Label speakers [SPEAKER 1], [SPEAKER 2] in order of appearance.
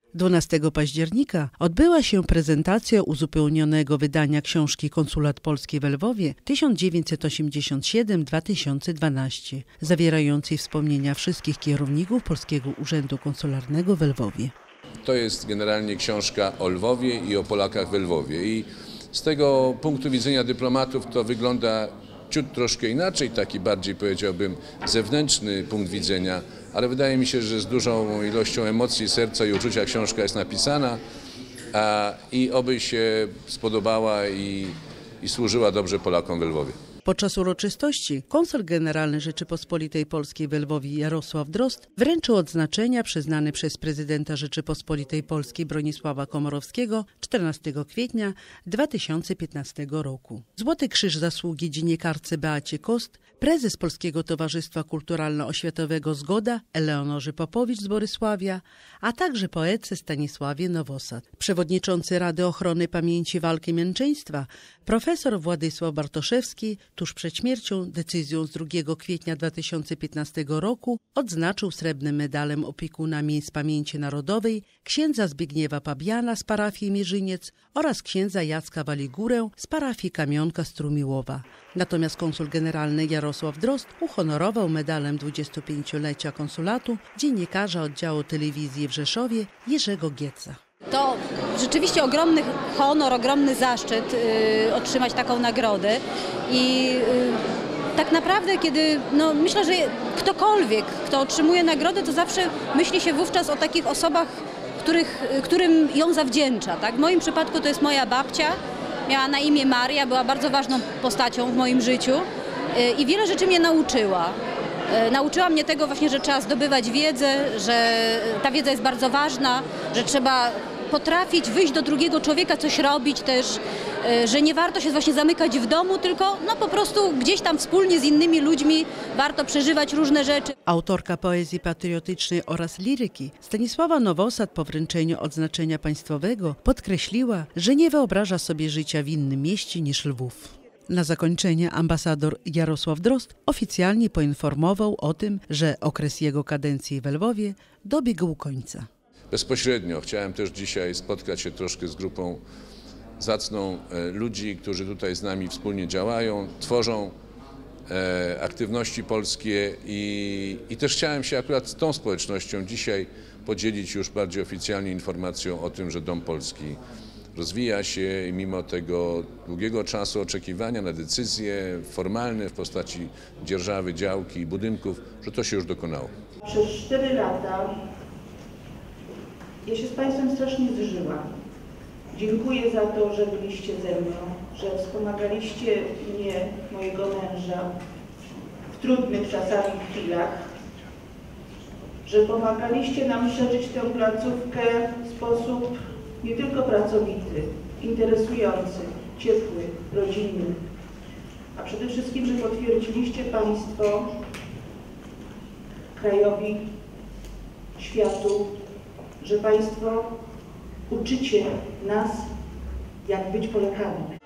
[SPEAKER 1] 12 października odbyła się prezentacja uzupełnionego wydania książki Konsulat Polski w Lwowie 1987-2012, zawierającej wspomnienia wszystkich kierowników Polskiego Urzędu Konsularnego w Lwowie.
[SPEAKER 2] To jest generalnie książka o Lwowie i o Polakach w Lwowie. I z tego punktu widzenia dyplomatów to wygląda ciut troszkę inaczej, taki bardziej, powiedziałbym, zewnętrzny punkt widzenia, ale wydaje mi się, że z dużą ilością emocji, serca i uczucia książka jest napisana i oby się spodobała i służyła dobrze Polakom w Lwowie.
[SPEAKER 1] Podczas uroczystości konsul generalny Rzeczypospolitej Polskiej w Lwowie Jarosław Drozd wręczył odznaczenia przyznane przez prezydenta Rzeczypospolitej Polskiej Bronisława Komorowskiego 14 kwietnia 2015 roku. Złoty Krzyż Zasługi dziennikarce Beacie Kost, prezes Polskiego Towarzystwa Kulturalno-Oświatowego Zgoda Eleonorze Popowicz z Borysławia, a także poetce Stanisławie Nowosad. Przewodniczący Rady Ochrony Pamięci Walki Męczeństwa profesor Władysław Bartoszewski tuż przed śmiercią decyzją z 2 kwietnia 2015 roku odznaczył srebrnym medalem opiekuna miejsc pamięci narodowej księdza Zbigniewa Pabiana z parafii Mierzyniec oraz księdza Jacka Waligurę z parafii Kamionka Strumiłowa. Natomiast konsul generalny Jarosław Drozd uhonorował medalem 25-lecia konsulatu dziennikarza oddziału telewizji w Rzeszowie Jerzego Gieca.
[SPEAKER 3] To rzeczywiście ogromny honor, ogromny zaszczyt otrzymać taką nagrodę i tak naprawdę myślę, że ktokolwiek, kto otrzymuje nagrodę, to zawsze myśli się wówczas o takich osobach, którym ją zawdzięcza. Tak? W moim przypadku to jest moja babcia, miała na imię Maria, była bardzo ważną postacią w moim życiu i wiele rzeczy mnie nauczyła. Nauczyła mnie tego właśnie, że trzeba zdobywać wiedzę, że ta wiedza jest bardzo ważna, że trzeba potrafić wyjść do drugiego człowieka, coś robić też, że nie warto się właśnie zamykać w domu, tylko po prostu gdzieś tam wspólnie z innymi ludźmi warto przeżywać różne rzeczy.
[SPEAKER 1] Autorka poezji patriotycznej oraz liryki Stanisława Nowosad po wręczeniu odznaczenia państwowego podkreśliła, że nie wyobraża sobie życia w innym mieście niż Lwów. Na zakończenie ambasador Jarosław Drozd oficjalnie poinformował o tym, że okres jego kadencji w Lwowie dobiegł końca.
[SPEAKER 2] Bezpośrednio chciałem też dzisiaj spotkać się troszkę z grupą zacną ludzi, którzy tutaj z nami wspólnie działają, tworzą aktywności polskie i też chciałem się akurat z tą społecznością dzisiaj podzielić już bardziej oficjalnie informacją o tym, że Dom Polski rozwija się i mimo tego długiego czasu oczekiwania na decyzje formalne w postaci dzierżawy, działki i budynków, że to się już dokonało.
[SPEAKER 4] Przez 4 lata ja się z Państwem strasznie zżyłam. Dziękuję za to, że byliście ze mną, że wspomagaliście mnie, mojego męża w trudnych czasami chwilach, że pomagaliście nam szerzyć tę placówkę w sposób nie tylko pracowity, interesujący, ciepły, rodzinny, a przede wszystkim, że potwierdziliście Państwo krajowi, światu, że Państwo uczycie nas, jak być Polakami.